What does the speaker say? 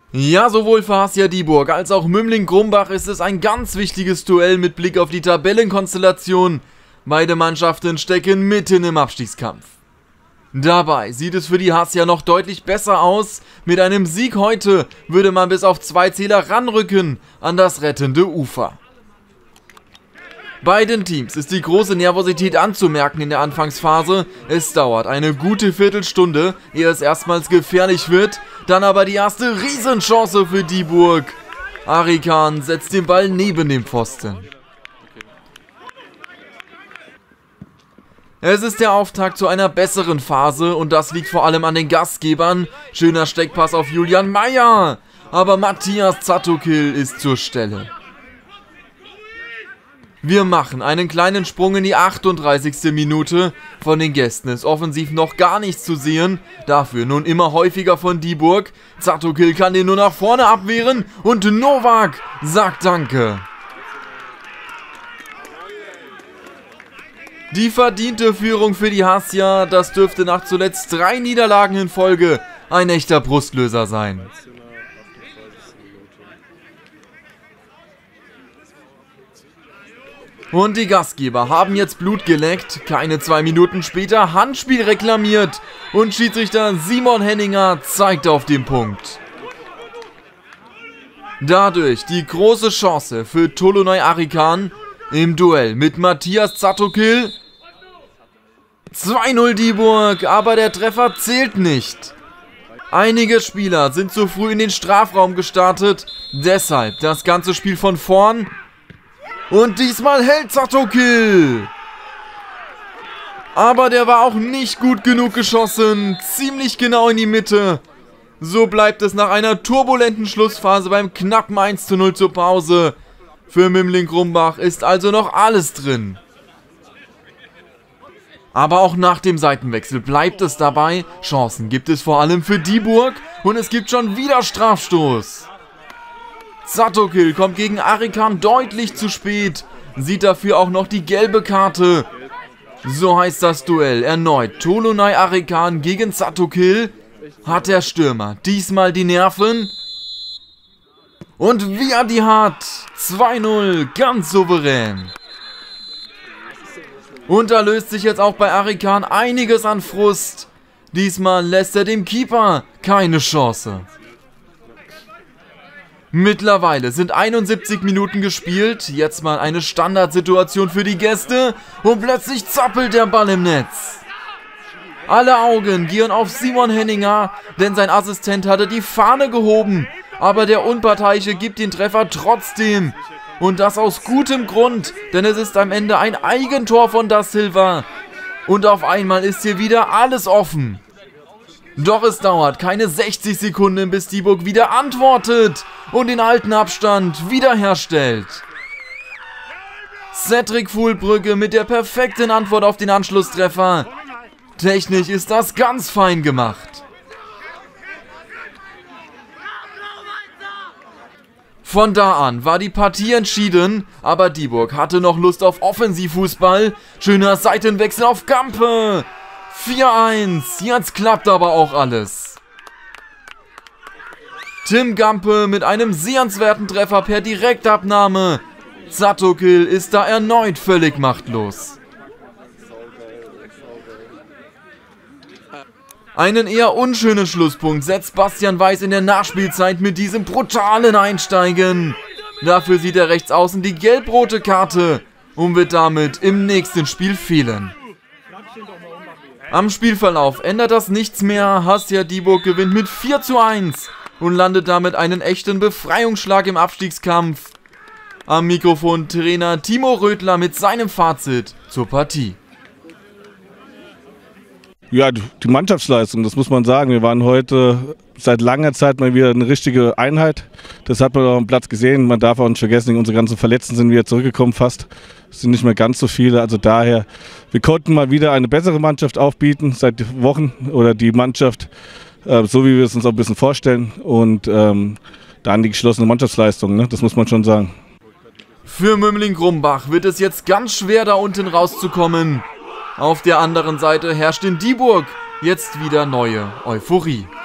Ja, sowohl für Hassia Dieburg als auch Mümling-Grumbach ist es ein ganz wichtiges Duell mit Blick auf die Tabellenkonstellation. Beide Mannschaften stecken mitten im Abstiegskampf. Dabei sieht es für die Hassia noch deutlich besser aus. Mit einem Sieg heute würde man bis auf 2 Zähler ranrücken an das rettende Ufer. Beiden Teams ist die große Nervosität anzumerken in der Anfangsphase. Es dauert eine gute Viertelstunde, ehe es erstmals gefährlich wird. Dann aber die erste Riesenchance für Dieburg. Arikan setzt den Ball neben dem Pfosten. Es ist der Auftakt zu einer besseren Phase und das liegt vor allem an den Gastgebern. Schöner Steckpass auf Julian Meyer, aber Matthias Zatokil ist zur Stelle. Wir machen einen kleinen Sprung in die 38. Minute. Von den Gästen ist offensiv noch gar nichts zu sehen. Dafür nun immer häufiger von Dieburg. Zatokil kann den nur nach vorne abwehren und Novak sagt Danke. Die verdiente Führung für die Hassia, das dürfte nach zuletzt 3 Niederlagen in Folge ein echter Brustlöser sein. Und die Gastgeber haben jetzt Blut geleckt, keine 2 Minuten später Handspiel reklamiert und Schiedsrichter Simon Henninger zeigt auf den Punkt. Dadurch die große Chance für Tolunay Arikan im Duell mit Matthias Zatokil. 2-0 Dieburg, aber der Treffer zählt nicht. Einige Spieler sind zu früh in den Strafraum gestartet, deshalb das ganze Spiel von vorn. Und diesmal hält Zatokil. Aber der war auch nicht gut genug geschossen. Ziemlich genau in die Mitte. So bleibt es nach einer turbulenten Schlussphase beim knappen 1:0 zur Pause. Für Mümling-Grumbach ist also noch alles drin. Aber auch nach dem Seitenwechsel bleibt es dabei. Chancen gibt es vor allem für Dieburg. Und es gibt schon wieder Strafstoß. Zatokil kommt gegen Arikan deutlich zu spät, sieht dafür auch noch die gelbe Karte. So heißt das Duell erneut Tolunay Arikan gegen Zatokil. Hat der Stürmer diesmal die Nerven? Und wie er die hat, 2-0, ganz souverän. Und da löst sich jetzt auch bei Arikan einiges an Frust. Diesmal lässt er dem Keeper keine Chance. Mittlerweile sind 71 Minuten gespielt, jetzt mal eine Standardsituation für die Gäste und plötzlich zappelt der Ball im Netz. Alle Augen gieren auf Simon Henninger, denn sein Assistent hatte die Fahne gehoben, aber der Unparteiische gibt den Treffer trotzdem. Und das aus gutem Grund, denn es ist am Ende ein Eigentor von Da Silva. Und auf einmal ist hier wieder alles offen. Doch es dauert keine 60 Sekunden, bis Dieburg wieder antwortet und den alten Abstand wiederherstellt. Cedric Fuhlbrügge mit der perfekten Antwort auf den Anschlusstreffer. Technisch ist das ganz fein gemacht. Von da an war die Partie entschieden, aber Dieburg hatte noch Lust auf Offensivfußball. Schöner Seitenwechsel auf Gampe. 4-1, jetzt klappt aber auch alles. Tim Gampe mit einem sehenswerten Treffer per Direktabnahme. Zatokil ist da erneut völlig machtlos. Einen eher unschönen Schlusspunkt setzt Bastian Weiß in der Nachspielzeit mit diesem brutalen Einsteigen. Dafür sieht er rechts außen die gelb-rote Karte und wird damit im nächsten Spiel fehlen. Am Spielverlauf ändert das nichts mehr. Hassia Dieburg gewinnt mit 4:1 und landet damit einen echten Befreiungsschlag im Abstiegskampf. Am Mikrofon Trainer Timo Rödler mit seinem Fazit zur Partie. Ja, die Mannschaftsleistung, das muss man sagen. Wir waren heute seit langer Zeit mal wieder eine richtige Einheit. Das hat man auch am Platz gesehen. Man darf auch nicht vergessen, unsere ganzen Verletzten sind wieder zurückgekommen fast. Es sind nicht mehr ganz so viele. Also daher, wir konnten mal wieder eine bessere Mannschaft aufbieten seit Wochen. Oder die Mannschaft, so wie wir es uns auch ein bisschen vorstellen. Und dann die geschlossene Mannschaftsleistung, ne? Das muss man schon sagen. Für Mümling-Grumbach wird es jetzt ganz schwer, da unten rauszukommen. Auf der anderen Seite herrscht in Dieburg jetzt wieder neue Euphorie.